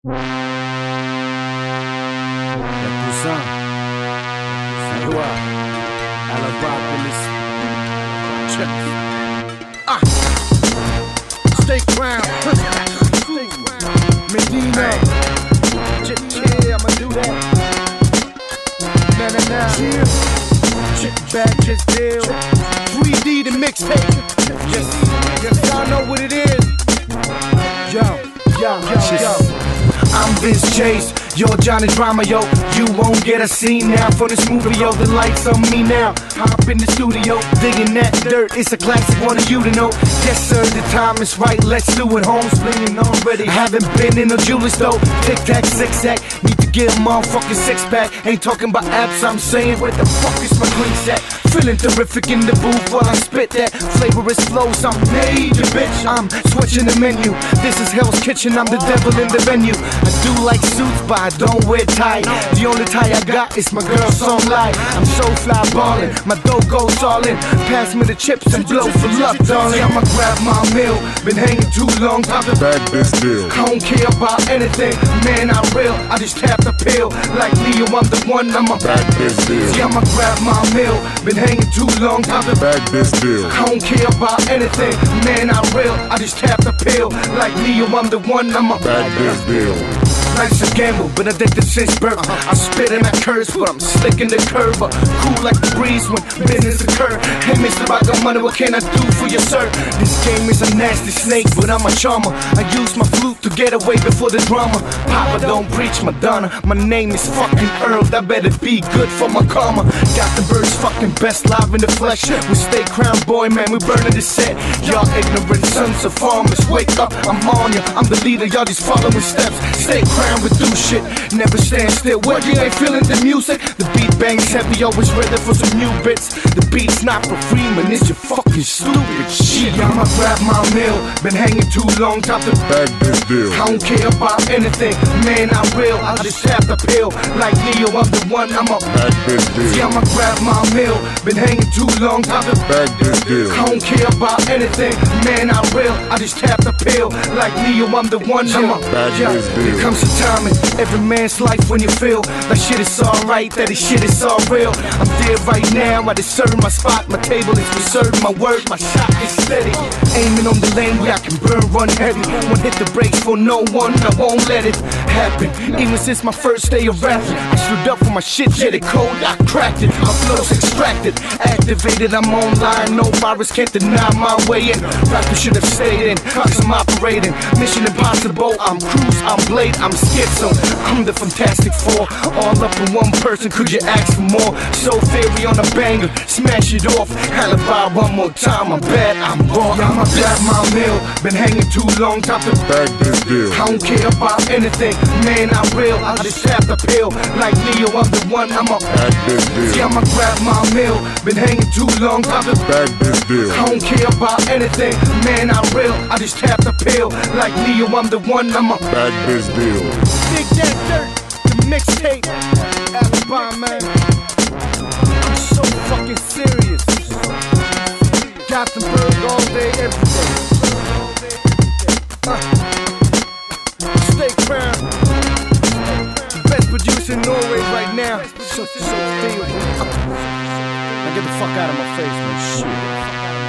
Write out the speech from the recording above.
Yakuza, Saywa, Alabapolis, check. Stay crown, Medina, yeah, I'ma do that. Nah, check back, just deal. 3D the mixtape. Yes, y'all know what it is. Yo. I'm Vince Chase, you're Johnny Drama, yo. You won't get a scene now for this movie, yo. The lights on me now. Hop in the studio, digging that dirt. It's a classic, wanted you to know. Yes, sir, the time is right. Let's do it. Home splitting already. Haven't been in a jeweler store. Tic tac, zigzag. Need to get a motherfucking six pack. Ain't talking about apps, I'm saying, where the fuck is my green set? Feeling terrific in the booth while I spit that flavorous flows. I'm major, bitch. I'm switching the menu. This is Hell's Kitchen. I'm the devil in the venue. I do like suits, but I don't wear tie. The only tie I got is my girl's song live. I'm so fly ballin', my dough goes all in. Pass me the chips and blow for luck, darling. I'ma grab my meal. Been hanging too long, time to bag this deal. I don't care about anything, man, I'm real. I just tap the pill. Like Leo, I'm the one, I'ma bag this deal. See, I'ma grab my meal. Been hanging too long, time to bag this deal. I don't care about anything, man, I'm real. I just tap the pill. Like Leo, I'm the one, I'ma bag this deal. Life's a gamble, been addicted since birth. I spit in that curse, but I'm slick in the curve. Cool like the breeze when business occur. Hey, mister, I got money, what can I do for you, sir? This game is a nasty snake, but I'm a charmer. I use my flute to get away before the drama. Papa don't preach Madonna. My name is fucking Earl, that better be good for my karma. Got the birds fucking best live in the flesh. We stay crown boy, man, we burning the set. Y'all ignorant sons of farmers, wake up, I'm on ya. I'm the leader, y'all just following steps. Stay crown. We do shit, never stand still. What, you ain't feeling the music? The beat bangs heavy, always ready for some new bits. The beat's not for free, man, it's your fucking stupid shit. I'ma grab my meal, been hanging too long, time to bag this deal. I don't care about anything, man, I'm real. I just tap the pill, like Leo, I'm the one, I'ma bag this deal. See, I'ma grab my meal, been hanging too long, time to bag this deal. I don't care about anything, man, I'm real. I just tap the pill, like Leo, I'm the one, I'ma bag this deal. Here comes the time in every man's life when you feel that shit is alright, that this shit is all real. I'm there right now, I deserve my spot. My table is reserved, my word, my shot is steady. Aiming on the lane where I can burn, run heavy. Won't hit the brakes for no one, I won't let it happen. Even since my first day of rapping, I stood up for my shit, yeah, the code, I cracked it. My flow's extracted, activated, I'm online. No virus can't deny my way in. Rappers should have stayed in, cause I'm operating. Mission impossible, I'm Cruz, I'm Blade, I'm Schizo, I'm the Fantastic Four. All up in one person, could you ask for more? So fairy on a banger, smash it off. Alibi one more time, I'm bad, I'm raw. I'ma grab my meal, been hanging too long, time to bag this deal. I don't care about anything, man, I'm real. I just tap the pill, like Leo, I'm the one, I'ma bag this deal. See, I'ma grab my meal, been hanging too long, time to bag this deal. I don't care about anything, man, I'm real. I just tap the pill, like Leo, I'm the one, I'ma bag this deal. Dig that dirt, the mixtape, Alibi, man. I'm so fucking serious. Got the bird all day, every day. Stay crown. The best producer in Norway right now. So feel. Now get the fuck out of my face, man. Shit.